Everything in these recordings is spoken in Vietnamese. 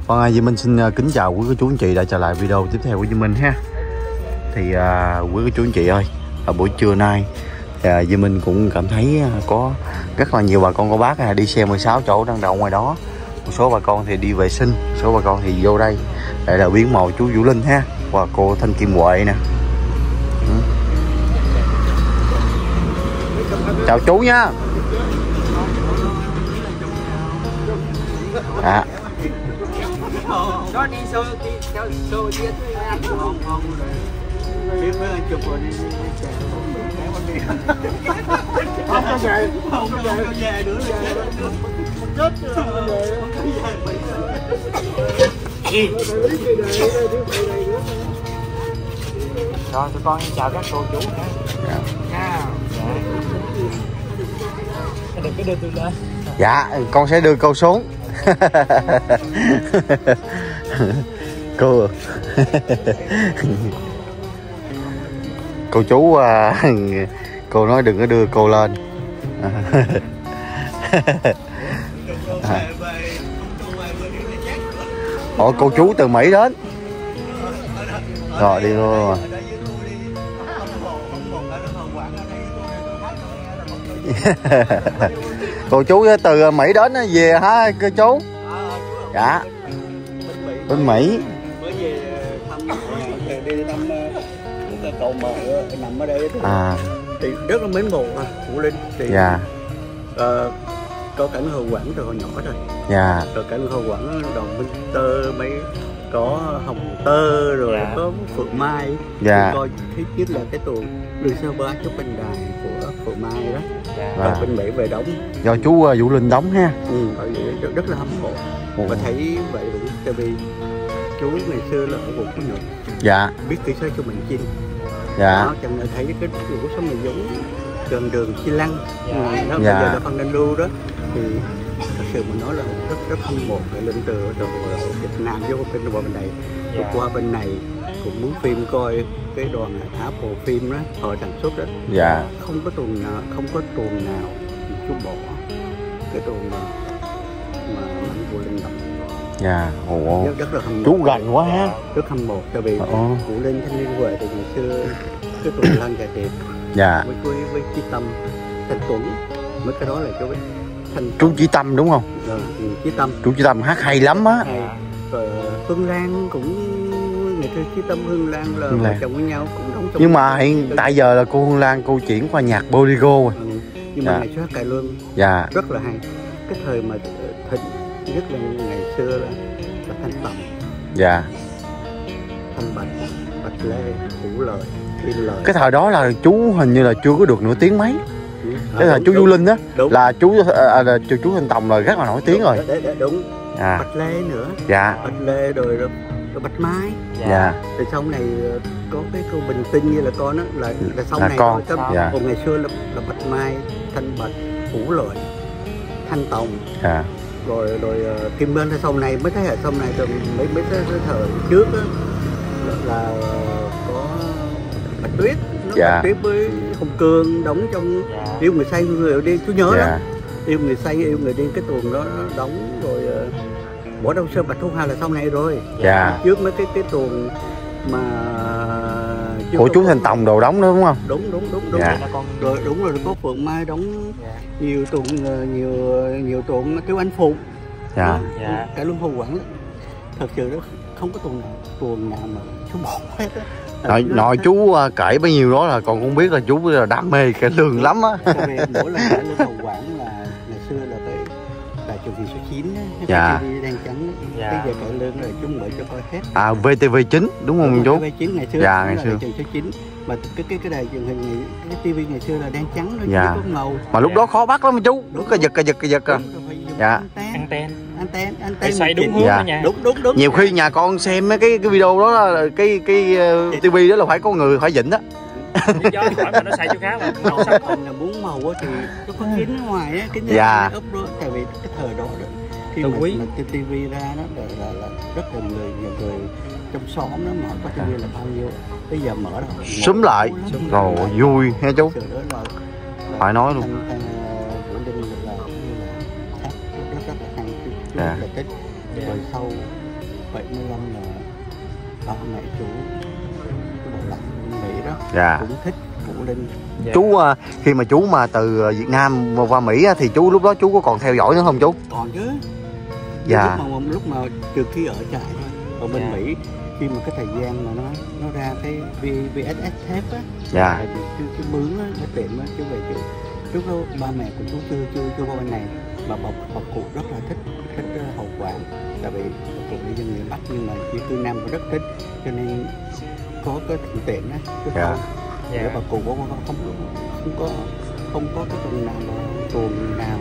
Vâng, Duy Minh xin kính chào quý cô chú anh chị đã trở lại video tiếp theo của Duy Minh ha. Thì quý cô chú anh chị ơi, ở buổi trưa nay Duy Minh cũng cảm thấy có rất là nhiều bà con cô bác đi xe 16 chỗ đang đậu ngoài đó. Một số bà con thì đi vệ sinh, một số bà con thì vô đây. Đây là viếng mộ chú Vũ Linh ha, và cô Thanh Kim Huệ nè. Chào chú nha. Đó đi sâu đi theo sâu đi không biết mấy anh chụp rồi đi không có về nữa chết rồi tụi con chào các cô chú nha. Đừng có đưa tôi lên. Dạ, con sẽ đưa cô xuống. Cô chú cô nói đừng có đưa cô lên. Ủa cô chú từ Mỹ đến rồi đi luôn rồi. Cô chú từ Mỹ đến về hả cô chú? Dạ. Bên Mỹ. Mới về thăm đi thăm cái cầu mờ nằm ở đây thì rất là mến mộ Vũ Linh thì dạ. Có cảnh Hồ Quảng từ hồi nhỏ rồi. Dạ. Rồi cảnh Hồ Quảng Đồng Minh Tơ mấy có hồng tơ rồi dạ. Có phượng mai. Dạ. Coi thấy nhất là cái tuồng đường sơ ba chúc bình đài của phượng mai đó. Dạ. Rồi bên Mỹ về đóng. Do chú Vũ Linh đóng ha. Rất là hâm mộ. Và thấy vậy cũng tại vì chú ngày xưa là ở vùng Phú Nhuận. Dạ. Biết kỹ sư cho mình chinh. Dạ. Đó, cho nên thấy cái cuộc sống mình giống gần đường Chi Lăng. Dạ. Đó, bây dạ. giờ là Phan Đăng Lưu đó thì thật sự mình nói là rất hâm mộ cái linh từ Việt Nam vô bên này. Dạ. Qua bên này cũng muốn phim coi cái đoàn Apple phim đó họ sản xuất đó. Dạ. Không có tuồng nào chú bỏ cái tuồng mà Vũ Linh đọc. Dạ. Ồ. Rất là hâm mộ. Chú gần quá ha. Rất hâm mộ tại vì Vũ Linh Thanh Niên Huệ từ ngày xưa cái tuồng Lan Gà Tiệp. Dạ. Với Chí Tâm, Thanh Tuấn, mấy cái đó là chú Thanh. Chú Chí Tâm đúng không? Rồi, Chí Tâm. Chú Chí Tâm hát hay lắm á. Rồi Phương Lan cũng ngày xưa Chí Tâm Hương Lan là vợ chồng với nhau cũng đóng trong. Nhưng mà hiện tại giờ là cô Hương Lan cô chuyển qua nhạc bolero rồi. Nhưng mà ngày xưa hát cải lương. Dạ. Rất là hay. Cái thời mà thịnh nhất là ngày xưa là Thanh Tầm. Dạ. Thanh Bạch Lê, Vũ Lợi, Yên Lợi. Cái thời đó là chú hình như là chưa có được nổi tiếng mấy. Cái thời chú Vũ Linh á là chú Thanh Tòng là rất là nổi tiếng rồi. Đúng. À. Bạch Lê nữa. Dạ. Bạch Lê rồi Bạch Mai. Dạ. Rồi sau này có cái cô Bình Tinh như là con á là sau này con. Dạ. Còn ngày xưa là Bạch Mai, Thanh Bạch, Vũ Lợi, Thanh Tòng. Dạ. Rồi Kim Bên sau này mới thế hệ sau này rồi mấy cái thời trước á là có Bạch Tuyết. Dạ. Bạch Tuyết với Hồng Cương đóng trong Yêu Người Say Người Đi, chú nhớ đó. Yêu Người Say Yêu Người Đi cái tuồng đó đóng rồi Bỏ Đâu Sơn Bạch Thu Hà là sau này rồi. Dạ. Trước mấy cái tuồng mà của chú Thanh Tòng đồ đóng nữa đúng không? Đúng. Dạ. Rồi đúng rồi có Phượng Mai đóng nhiều tuồng nhiều tuồng kêu Anh Phụ. Dạ. Cả Luân Hồ Quảng thật sự đó không có tuồng nào mà chú bỏ hết á. Nội chú kể bấy nhiêu đó là còn không biết là chú là đam mê cải lương lắm á. Tại vì mỗi lần cải lương Hồ Quảng là ngày xưa là cái đài truyền hình số 9 á, dạ. đen trắng. Dạ. Cái giờ cải lương là chú mở cho coi hết. À VTV9 đúng không chú? VTV9 ngày xưa. Dạ ngày xưa. Truyền số 9 mà cái đài truyền hình này, cái tivi ngày xưa là đen trắng thôi, dạ. Chứ có màu. Mà lúc đó khó bắt lắm chú. Đúng cái giật à. Dạ. Anten xoay đúng hướng dạ. nha. Đúng. Nhiều khi nhà con xem mấy cái video đó là cái tivi đó là phải có người phải dịnh đó. Do hỏi mà nó xài chỗ khác mà màu sắc còn là muốn màu á thì nó có kính ở ngoài á, kính dạ. ốp đó, tại vì cái thời đó khi mà tivi ra đó là rất là người trong xóm nó mở có tivi là bao nhiêu, bây giờ mở đâu súm lại rồi vui ha chú, phải nói luôn. Vũ Linh là hát rất là hay, là thích. Rồi sau 75 là ba mẹ chú cái bộ lạc bên Mỹ đó Dạ. cũng thích Vũ Linh. Chú khi mà chú mà từ Việt Nam qua Mỹ á, thì chú lúc đó chú có còn theo dõi nữa không chú? Còn chứ. Dạ. Lúc mà trừ khi ở trại thôi, ở bên Mỹ khi mà cái thời gian mà nó ra cái VSS thép á, Dạ. cái mướn á, cái tiệm á, chú về chú đó ba mẹ của chú chưa qua bên này mà bọc cụ rất là thích Hậu Quảng, tại vì bọc cụ đi dân miền Bắc nhưng mà di cư Nam cũng rất thích, cho nên có cái thuận tiện á, chứ Dạ. để bọc cụ không có cái tuần nào mà tuần nào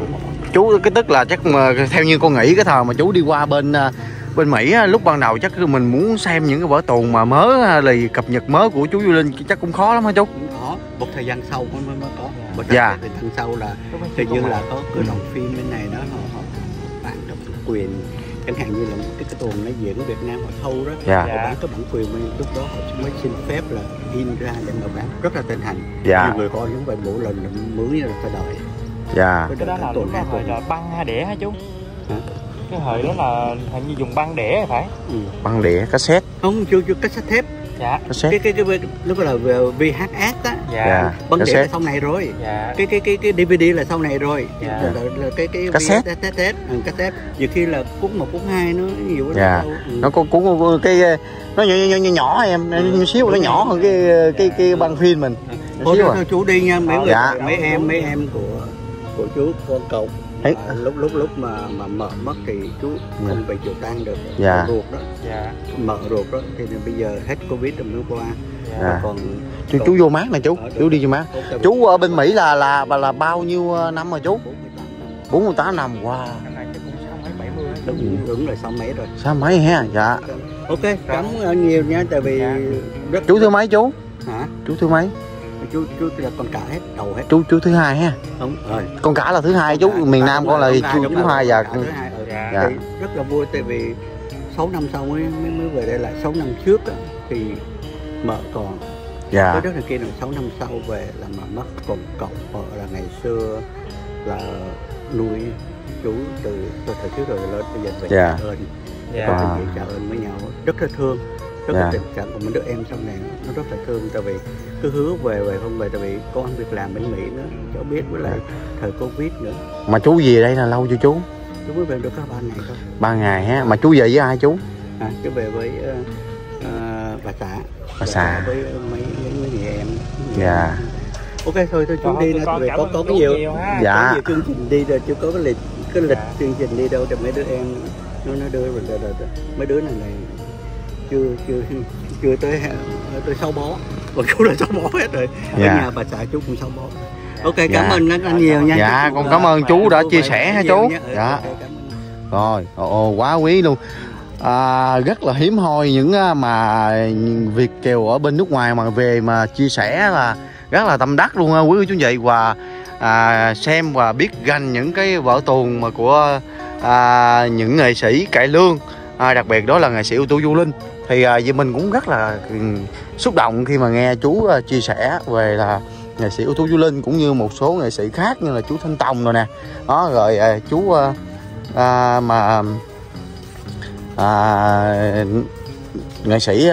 Chú cái tức là chắc mà theo như con nghĩ cái thời mà chú đi qua bên Mỹ á, lúc ban đầu chắc mình muốn xem những cái vở tuồng mà mới là cập nhật mới của chú Du Linh chắc cũng khó lắm hả chú? Cũng có một thời gian sau mới có. Một Dạ. thời gian sau là hình như là có cửa đồng phim bên này đó họ bán cái bản quyền, chẳng hạn như là cái tuồng nó diễn ở Việt Nam họ thâu đó, Dạ. họ bán cái bản quyền lúc đó họ mới xin phép là in ra để mà bán, rất là thịnh hành. Dạ. Nhiều người coi những vậy mỗi lần là mướn như là ta đợi. Dạ. Cái đó là lúc đó thời là băng hay đĩa hả chú? Hả? Cái thời đó là hình như dùng băng đĩa phải? Băng đĩa cassette. Không, chưa cassette thép. Dạ. Cassette. Cái lúc đó là VHS á. Dạ. Băng đĩa Cassette. là sau này rồi. Dạ. Cái DVD là sau này rồi. Dạ. Là cái Cassette. cassette. Nhiều khi là cuốn 1 cuốn 2 nó nhiều Dạ. đâu. Nó có cái nó nhỏ em, nhỏ xíu, nó nhỏ hơn cái băng phim mình. Thôi Xíu à. thôi chú đi nha, mấy người, Dạ. mấy em của chú con cậu. Đấy. Lúc mà mợ mất thì chú không về chịu tang được. Dạ. Ruột đó. Dạ. Mợ ruột đó thì bây giờ hết Covid rồi mới qua. Dạ. Còn Chú vô mát nè chú. Chú đi vô mát. Chú ở bên Mỹ là bao nhiêu năm rồi chú? 48 năm. Wow. Cái này chắc cũng 60-70. Đúng là 6 mấy rồi. Sao mấy ha? Dạ. Ok, cảm ơn nhiều nha, tại vì rất Chú thứ mấy chú? hả? Chú thứ mấy? Chú là con cả hết, đầu hết. Chú thứ hai ha. Đúng rồi. Con cả là thứ hai chú, miền Nam con là chú hai và thứ hai. Dạ. Dạ. Thì rất là vui, tại vì 6 năm sau mới về đây lại. 6 năm trước á, thì mợ còn. dạ. Cái rất là kia là 6 năm sau về là mà mất, còn cậu vợ là ngày xưa là nuôi chú từ thời trước rồi lớn bây giờ về Dạ. trả ơn. Dạ. Có tình trả ơn với nhau rất là thương, rất Dạ. là tình cảm của mấy đứa em sau này nó rất là thương, tại vì cứ hứa về không về, tại vì có ăn việc làm bên Mỹ nữa cháu biết, với lại thời Covid nữa. Mà chú về đây là lâu chưa chú? Chú mới về được có 3 ngày thôi. 3 ngày ha. Mà chú về với ai chú? Chú về với bà xã. Bà xã. Với mấy người em. Dạ. Ok thôi chú đi nữa, tại vì có cái nhiều. Dạ. Có nhiều chương trình đi rồi, chú có cái lịch chương trình đi đâu cho mấy đứa em nó đưa rồi, mấy đứa này chưa tới 6 bó, còn chú là 6 bó hết rồi. Ở Dạ. nhà bà xã chú cũng 6 bó. Ok, cảm ơn anh nhiều nha. Dạ, con cảm ơn chú đã chia sẻ ha chú. Dạ. Rồi, quá quý luôn. Rất là hiếm hoi những mà Việt kiều ở bên nước ngoài mà về mà chia sẻ là rất là tâm đắc luôn quý chú chị, và xem và biết gành những cái vở tuồng mà của những nghệ sĩ cải lương, đặc biệt đó là nghệ sĩ ưu tú Du Linh. Thì vì mình cũng rất là xúc động khi mà nghe chú chia sẻ về là nghệ sĩ ưu tú Du Linh, cũng như một số nghệ sĩ khác như là chú Thanh Tòng rồi nè đó, rồi chú nghệ sĩ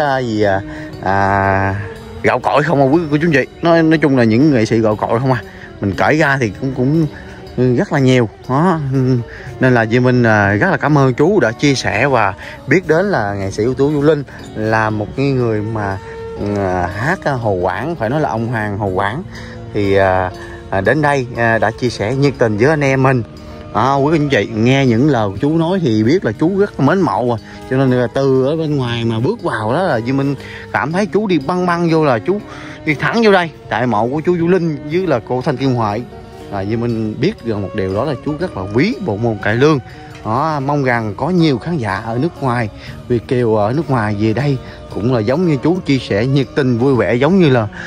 gạo cội không à quý cô chú chị, nói chung là những nghệ sĩ gạo cội không à, mình kể ra thì cũng rất là nhiều đó, nên là Duy Minh rất là cảm ơn chú đã chia sẻ và biết đến là nghệ sĩ ưu tú Du Linh là một người mà hát Hồ Quảng, phải nói là ông Hoàng Hồ Quảng, thì đến đây đã chia sẻ nhiệt tình với anh em mình. Quý anh chị nghe những lời chú nói thì biết là chú rất là mến mộ rồi, cho nên là từ ở bên ngoài mà bước vào đó là Duy Minh cảm thấy chú đi băng vô là chú đi thẳng vô đây tại mộ của chú Du Linh với là cô Thanh Kim Huệ. Duy Minh biết được một điều đó là chú rất là quý bộ môn cải lương. Mong rằng có nhiều khán giả ở nước ngoài, Việt kiều ở nước ngoài về đây cũng là giống như chú, chia sẻ nhiệt tình vui vẻ giống như là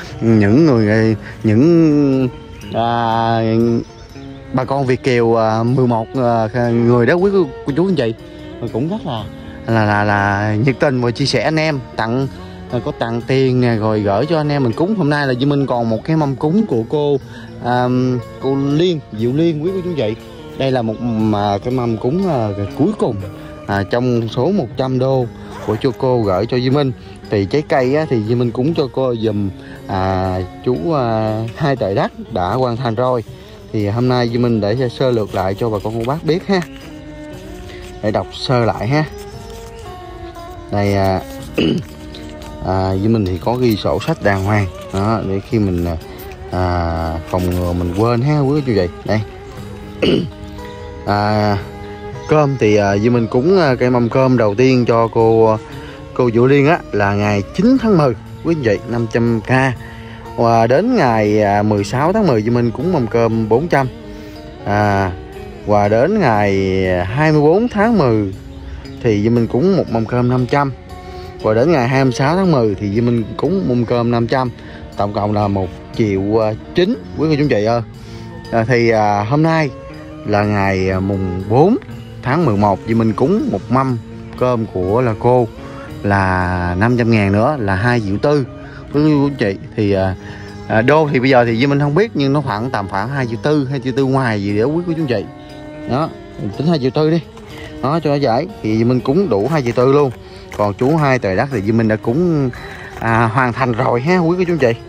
những bà con Việt kiều 11 người đó quý cô chú anh chị, cũng rất là nhiệt tình và chia sẻ anh em, có tặng tiền nè, rồi gửi cho anh em mình cúng. Hôm nay là Duy Minh còn một cái mâm cúng của cô Liên, Diệu Liên quý cô chú anh chị. Đây là một cái mâm cúng cuối cùng trong số 100 đô của cho cô gửi cho Duy Minh. Thì trái cây á, thì Duy Minh cũng cho cô dùm chú 2 tờ đất đã hoàn thành rồi. Thì hôm nay Duy Minh để sơ lược lại cho bà con cô bác biết ha, để đọc sơ lại ha. Đây Duy Minh thì có ghi sổ sách đàng hoàng đó, để khi mình phòng ngừa mình quên ha quý chú vậy. Đây cơm thì Duy Minh cúng cây mâm cơm đầu tiên cho cô Vũ Liên á là ngày 9 tháng 10 quý anh chị, 500k. Và đến ngày 16 tháng 10 Duy Minh cúng mâm cơm 400. Và đến ngày 24 tháng 10 thì Duy Minh cúng một mâm cơm 500. Và đến ngày 26 tháng 10 thì Duy Minh cúng mâm cơm 500. Tổng cộng là 1,9 triệu quý cô chú chị ơi. Thì hôm nay là ngày mùng 4 tháng 11 Duy Minh cúng một mâm cơm của là cô là 500.000 nữa là 2,4 triệu quý cô chú chị. Thì đô thì bây giờ thì Duy Minh không biết, nhưng nó khoảng tầm khoảng 2,4 triệu ngoài gì để quý cô chú chị. Đó, tính 2,4 triệu đi. Đó cho nó dễ. Thì Duy Minh cúng đủ 2,4 triệu luôn. Còn chú 2 tờ đất thì Duy Minh đã cúng hoàn thành rồi ha quý cô chú chị.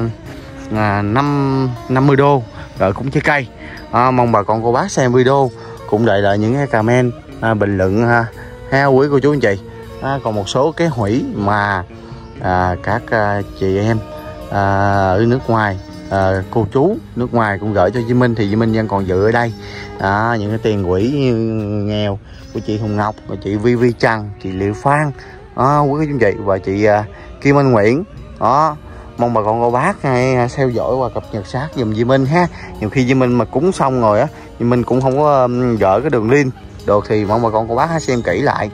50 đô rồi cũng trái cây. Mong bà con cô bác xem video cũng đợi lại những cái comment bình luận ha quý cô chú anh chị. Còn một số cái hủy mà các chị em ở nước ngoài, cô chú nước ngoài cũng gửi cho Duy Minh thì Duy Minh vẫn còn giữ ở đây. Những cái tiền quỹ nghèo của chị Hồng Ngọc, của chị Vi Vi Trần, chị Liệu Phan, quý cô chú anh chị và chị Kim Anh Nguyễn. Mong bà con cô bác hay theo dõi và cập nhật sát dùm Duy Minh ha. Nhiều khi Duy Minh mà cúng xong rồi á, Duy Minh cũng không có gỡ cái đường link được, thì mong bà con cô bác hãy xem kỹ lại.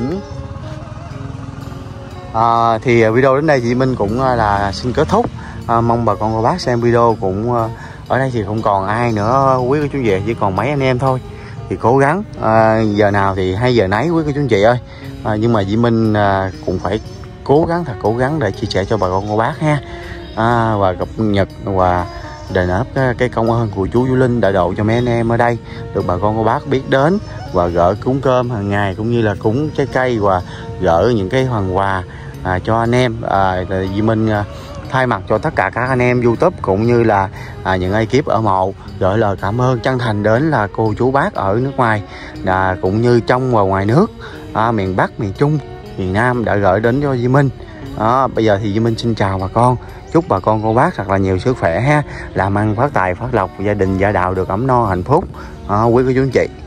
Thì video đến đây thì Duy Minh cũng là xin kết thúc. Mong bà con cô bác xem video cũng ở đây thì không còn ai nữa quý cô chú chị, chỉ còn mấy anh em thôi. Thì cố gắng giờ nào thì hay giờ nấy quý cô chú chị ơi. Nhưng mà Duy Minh cũng phải cố gắng để chia sẻ cho bà con cô bác ha, và cập nhật và đền đáp cái công ơn của chú Vũ Linh đã độ cho mấy anh em ở đây được bà con cô bác biết đến, và gỡ cúng cơm hàng ngày cũng như là cúng trái cây và gỡ những cái phần quà cho anh em. Duy Minh thay mặt cho tất cả các anh em YouTube cũng như là những ekip ở mộ gửi lời cảm ơn chân thành đến là cô chú bác ở nước ngoài, cũng như trong và ngoài nước, miền Bắc, miền Trung, miền Nam đã gửi đến cho Duy Minh. Bây giờ thì Duy Minh xin chào bà con, chúc bà con cô bác thật là nhiều sức khỏe ha, làm ăn phát tài phát lộc, gia đình gia đạo được ấm no hạnh phúc quý cô chú anh chị.